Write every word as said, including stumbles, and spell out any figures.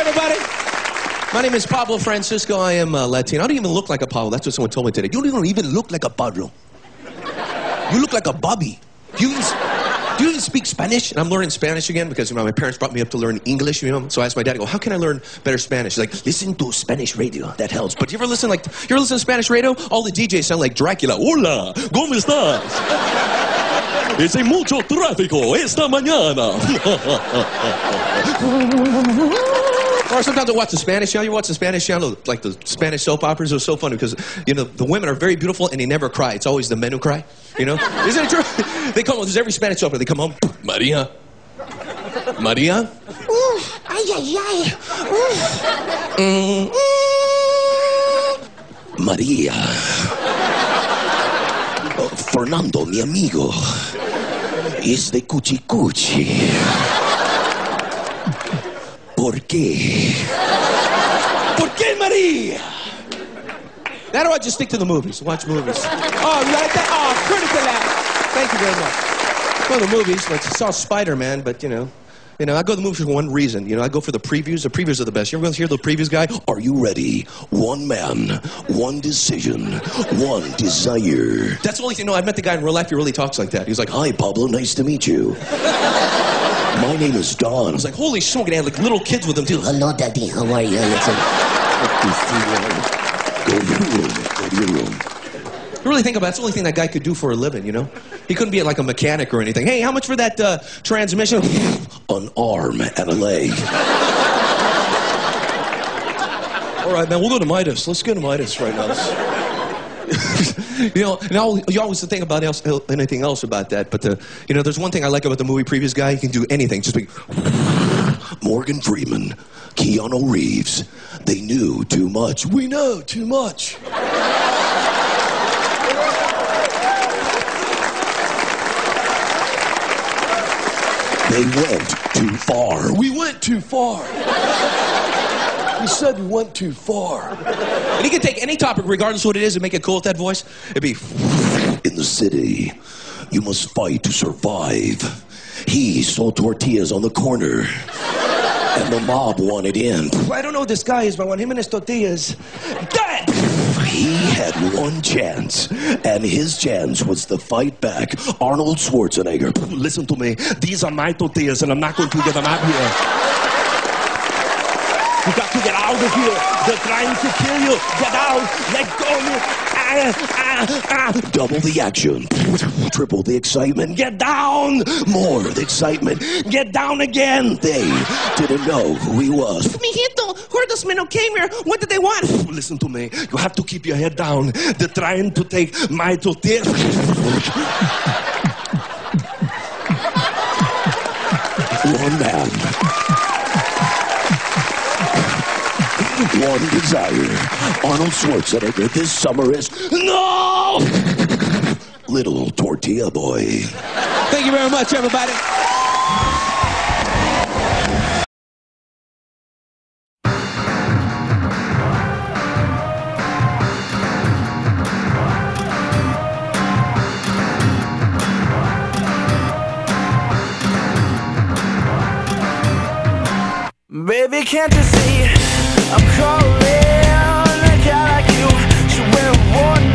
everybody. My name is Pablo Francisco. I am uh, Latino. I don't even look like a Pablo. That's what someone told me today. You don't even look like a Pablo. You look like a Bobby. Do you even, do you even speak Spanish? And I'm learning Spanish again because, you know, my parents brought me up to learn English, you know. So I asked my dad, I go, how can I learn better Spanish? He's like, listen to Spanish radio. That helps. But you ever listen, like, you ever listen to Spanish radio? All the D Js sound like Dracula. Hola, ¿cómo estás? Es mucho tráfico esta mañana. Or sometimes I watch the Spanish channel. You watch the Spanish channel, like the Spanish soap operas. Are so funny because, you know, the women are very beautiful and they never cry. It's always the men who cry, you know? Isn't it true? They come home, there's every Spanish opera. They come home, Maria. Maria? Ooh, ay, ay, ay. Mm, mm. Maria. Oh, Fernando, mi amigo, es de Cuchi Cuchi. ¿Por qué? ¿Por qué, Maria? Now do I just stick to the movies? Watch movies. Oh, you like that? Oh, critical laugh. Thank you very much. Go to the movies. Like, I saw Spider-Man, but, you know, you know, I go to the movies for one reason. You know, I go for the previews. The previews are the best. You ever hear the previews guy? Are you ready? One man, one decision, one desire. That's the only thing. No, I met the guy in real life. He really talks like that. He was like, hi, Pablo. Nice to meet you. My name is Don. I was like, holy smoke, and I had like little kids with him too. Hello, Daddy. How are you? Listen. Go to your room. Go to your room. You really think about it, that's the only thing that guy could do for a living, you know? He couldn't be like a mechanic or anything. Hey, how much for that uh, transmission? An arm and a leg. All right, man, we'll go to Midas. Let's go to Midas right now. You know, and I'll, you always think about else, anything else about that, but the, you know, there's one thing I like about the movie Previous guy. He can do anything. Just be Morgan Freeman, Keanu Reeves. They knew too much. We know too much. They went too far. We went too far. He said we went too far. And he can take any topic, regardless of what it is, and make it cool with that voice. It'd be, in the city, you must fight to survive. He sold tortillas on the corner, and the mob wanted in. I don't know who this guy is, but I want him and his tortillas. Dead! He had one chance, and his chance was to fight back Arnold Schwarzenegger. Listen to me. These are my tortillas, and I'm not going to get them out here. You got to get out of here. They're trying to kill you. Get out. Let go. Ah, ah, ah. Double the action. Triple the excitement. Get down. More the excitement. Get down again. They didn't know who he was. Mijito, who are those men who came here? What did they want? Listen to me. You have to keep your head down. They're trying to take my tortilla. One man. One desire. Arnold Schwarzenegger this summer is no! Little tortilla boy. Thank you very much, everybody. Baby, can't you see I'm calling? A guy like you should wear one.